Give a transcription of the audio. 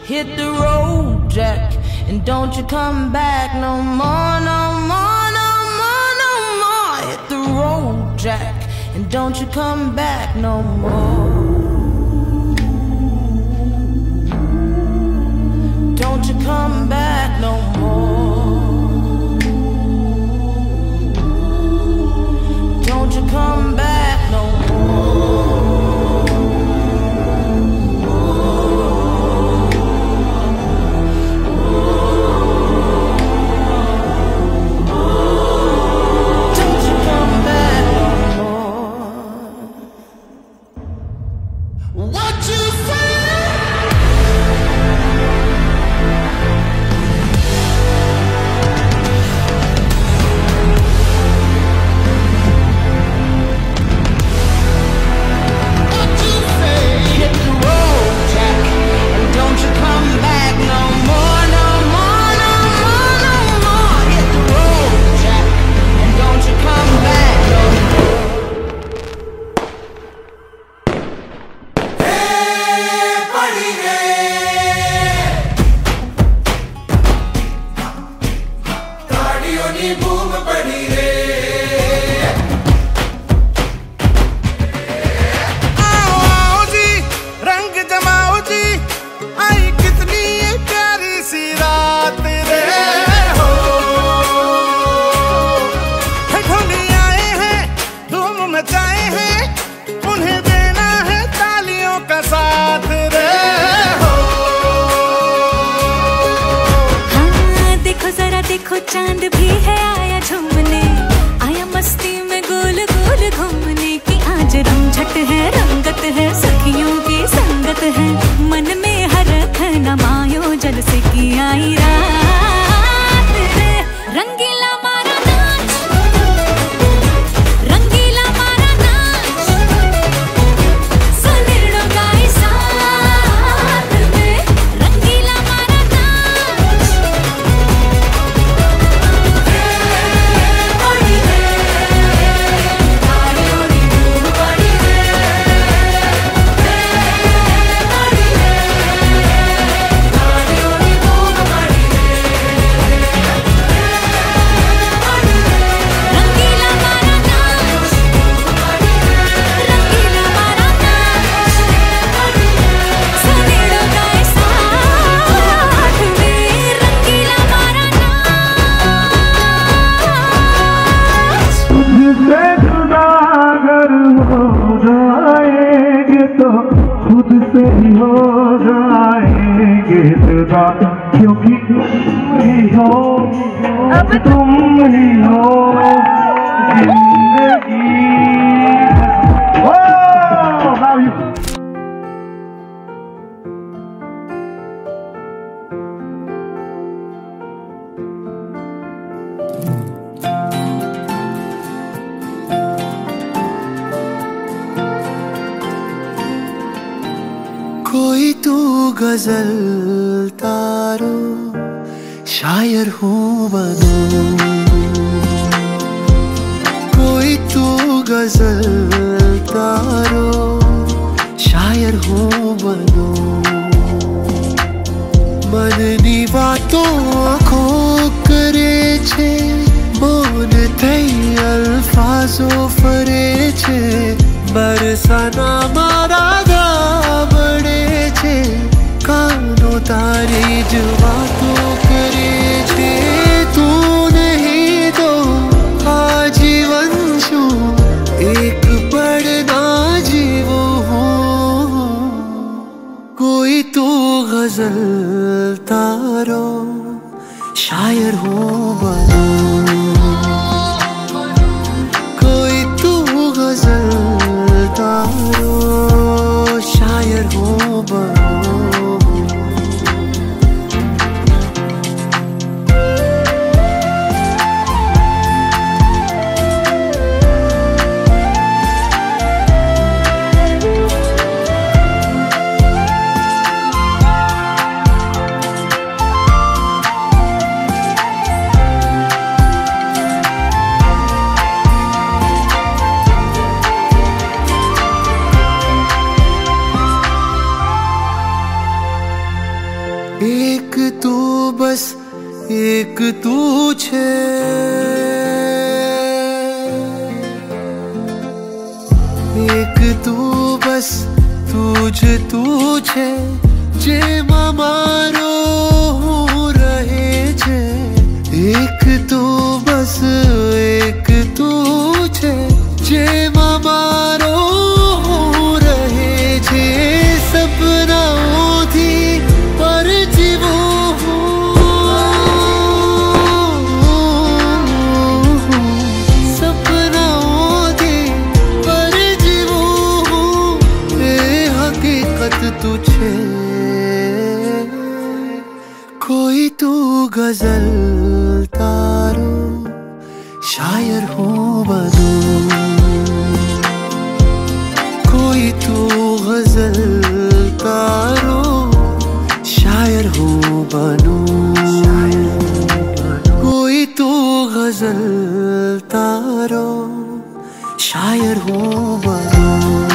hit the road, Jack, and don't you come back no more, no more, no more, no more. Hit the road, Jack, and don't you come back no more. Don't you come back no more. Don't you come back no more. देखो चांद भी है आया झूमने, आया मस्ती में गोल गोल घूमने की। आज रमझट है, रंगत है, सखियों की संगत है, मन में हरख न मायो जल से की आई रात रे। रंगीला मारा नाच, रंगीला मारा नाच, सुनिर्णो गाई साथ में। रंगीला मारा नाच, खुद से ही हो जाएंगे जुदा, क्योंकि तुम ही हो, अब तुम ही हो जिंदगी। कोई तू गजल तारो, शायर हूँ बनूं। कोई तू गजल तारो, शायर हूँ बनूं। मननी वातो आँखो करे छे, मौन थई अल्फाजो फरे छे। बरसाना मारा कानो तारी ज वातो करे छे। तू नहीं तो आजीवन छू, एक पल ना जीवो हूँ। कोई तू गजल तारो, शायर हूँ बनूं। कोई तू गजल तारो, शायर हूँ बनूं। तू छे एक तू बस तू छे जे मारो रहे छे एक तू बस एक तू छे जे मारो रहे छे सपनाओं थी पर जीवो तुझे कोई तू गजल तारो शायर हो बनू कोई तू गजल तारो शायर हो बनू कोई तू गजल तारो शायर हो बनू